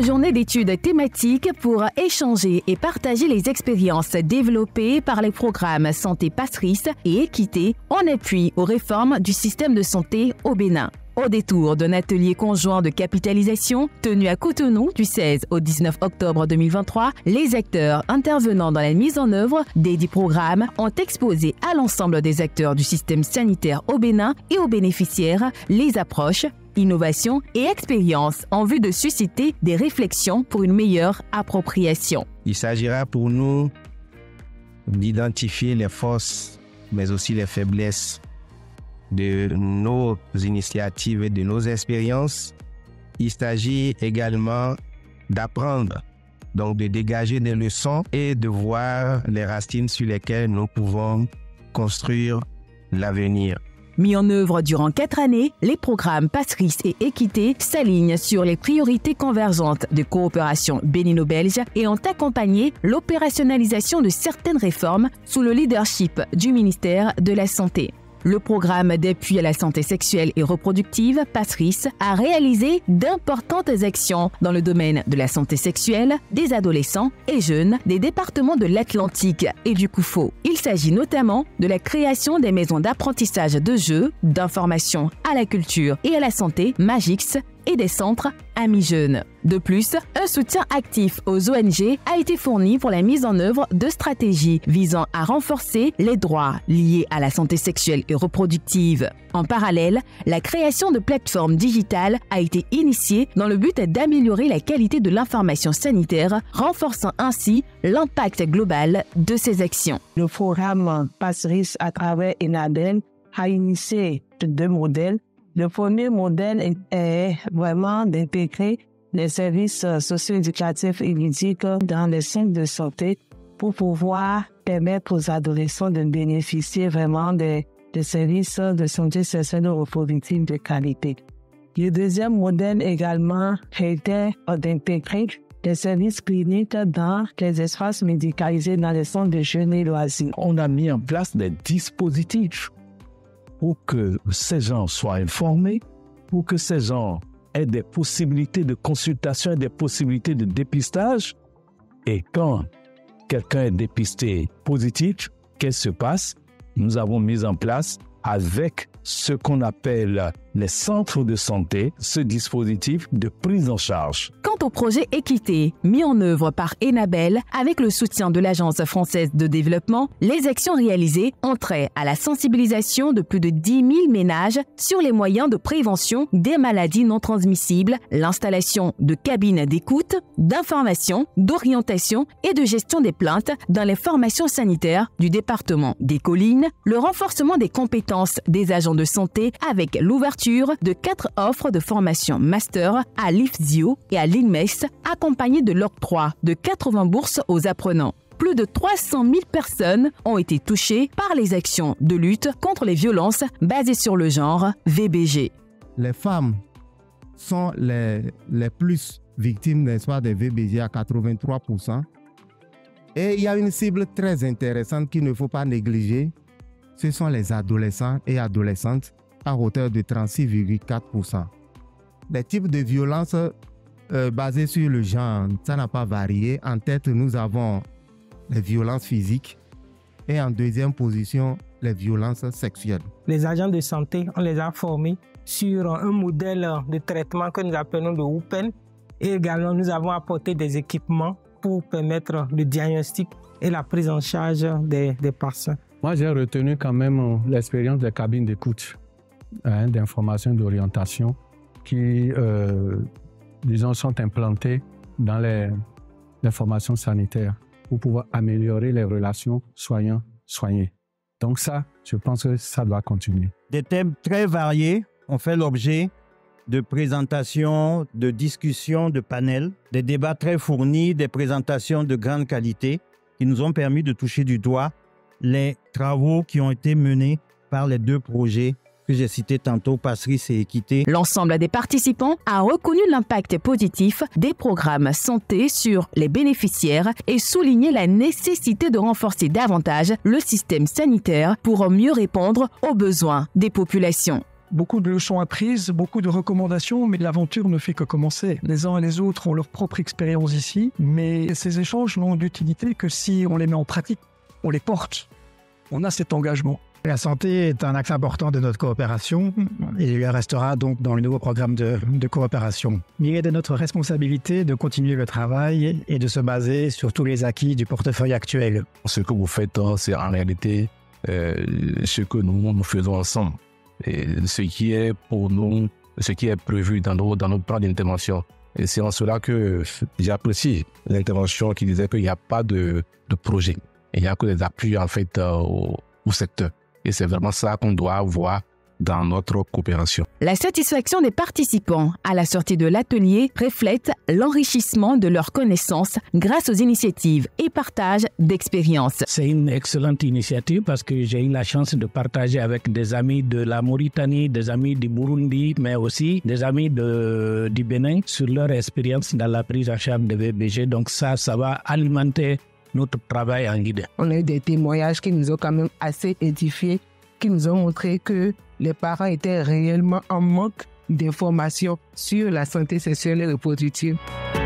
journée d'études thématiques pour échanger et partager les expériences développées par les programmes Santé Passeris et Équité en appui aux réformes du système de santé au Bénin. Au détour d'un atelier conjoint de capitalisation tenu à Cotonou du 16 au 19 octobre 2023, les acteurs intervenant dans la mise en œuvre des 10 programmes ont exposé à l'ensemble des acteurs du système sanitaire au Bénin et aux bénéficiaires les approches, innovations et expériences en vue de susciter des réflexions pour une meilleure appropriation. Il s'agira pour nous d'identifier les forces, mais aussi les faiblesses de nos initiatives et de nos expériences. Il s'agit également d'apprendre, donc de dégager des leçons et de voir les racines sur lesquelles nous pouvons construire l'avenir. Mis en œuvre durant 4 années, les programmes Passeris et Équité s'alignent sur les priorités convergentes de coopération bénino-belge et ont accompagné l'opérationnalisation de certaines réformes sous le leadership du ministère de la Santé. Le programme d'appui à la santé sexuelle et reproductive, Passeris, a réalisé d'importantes actions dans le domaine de la santé sexuelle, des adolescents et jeunes des départements de l'Atlantique et du Koufo. Il s'agit notamment de la création des maisons d'apprentissage de jeux, d'information à la culture et à la santé, Magix, et des centres Amis Jeunes. De plus, un soutien actif aux ONG a été fourni pour la mise en œuvre de stratégies visant à renforcer les droits liés à la santé sexuelle et reproductive. En parallèle, la création de plateformes digitales a été initiée dans le but d'améliorer la qualité de l'information sanitaire, renforçant ainsi l'impact global de ces actions. Le programme Passeris à travers ENADEL a initié 2 modèles. Le premier modèle est vraiment d'intégrer les services socio-éducatifs et ludiques dans les centres de santé pour pouvoir permettre aux adolescents de bénéficier vraiment des services de santé sexuelle et reproductive de qualité. Le deuxième modèle également était d'intégrer les services cliniques dans les espaces médicalisés dans les centres de jeunes et loisirs. On a mis en place des dispositifs pour que ces gens soient informés, pour que ces gens aient des possibilités de consultation et des possibilités de dépistage. Et quand quelqu'un est dépisté positif, qu'est-ce qui se passe? Nous avons mis en place avec ce qu'on appelle les centres de santé, ce dispositif de prise en charge. Quant au projet Équité, mis en œuvre par ENABEL avec le soutien de l'Agence française de développement, les actions réalisées ont trait à la sensibilisation de plus de 10 000 ménages sur les moyens de prévention des maladies non transmissibles, l'installation de cabines d'écoute, d'information, d'orientation et de gestion des plaintes dans les formations sanitaires du département des Collines, le renforcement des compétences des agents de santé avec l'ouverture de 4 offres de formation master à l'IFZIO et à l'INMES, accompagnées de l'octroi de 80 bourses aux apprenants. Plus de 300 000 personnes ont été touchées par les actions de lutte contre les violences basées sur le genre, VBG. Les femmes sont les plus victimes, n'est-ce pas, des VBG à 83%. Et il y a une cible très intéressante qu'il ne faut pas négliger. Ce sont les adolescents et adolescentes à hauteur de 36,4%. Les types de violences basées sur le genre, ça n'a pas varié. En tête, nous avons les violences physiques et en deuxième position, les violences sexuelles. Les agents de santé, on les a formés sur un modèle de traitement que nous appelons le WUPEN et également nous avons apporté des équipements pour permettre le diagnostic et la prise en charge des patients. Moi, j'ai retenu quand même l'expérience des cabines d'écoute, d'information, d'orientation qui, disons, sont implantées dans les formations sanitaires pour pouvoir améliorer les relations soignants-soignés. Donc ça, je pense que ça doit continuer. Des thèmes très variés ont fait l'objet de présentations, de discussions, de panels, des débats très fournis, des présentations de grande qualité qui nous ont permis de toucher du doigt les travaux qui ont été menés par les 2 projets que j'ai cités tantôt, Passeris et Équité. L'ensemble des participants a reconnu l'impact positif des programmes santé sur les bénéficiaires et souligné la nécessité de renforcer davantage le système sanitaire pour mieux répondre aux besoins des populations. beaucoup de leçons apprises, beaucoup de recommandations, mais l'aventure ne fait que commencer. Les uns et les autres ont leur propre expérience ici, mais ces échanges n'ont d'utilité que si on les met en pratique, on les porte, on a cet engagement. La santé est un axe important de notre coopération et il restera donc dans le nouveau programme de coopération. Il est de notre responsabilité de continuer le travail et de se baser sur tous les acquis du portefeuille actuel. Ce que vous faites, c'est en réalité ce que nous faisons ensemble. Et ce qui est pour nous, ce qui est prévu dans nos plans d'intervention. Et c'est en cela que j'apprécie l'intervention qui disait qu'il n'y a pas de projet. Il n'y a que des appuis en fait au secteur. Et c'est vraiment ça qu'on doit avoir dans notre coopération. La satisfaction des participants à la sortie de l'atelier reflète l'enrichissement de leurs connaissances grâce aux initiatives et partages d'expériences. C'est une excellente initiative parce que j'ai eu la chance de partager avec des amis de la Mauritanie, des amis du Burundi, mais aussi des amis du Bénin sur leur expérience dans la prise en charge de VBG. Donc ça va alimenter notre travail en guide. On a eu des témoignages qui nous ont quand même assez édifiés, qui nous ont montré que les parents étaient réellement en manque d'informations sur la santé sexuelle et reproductive.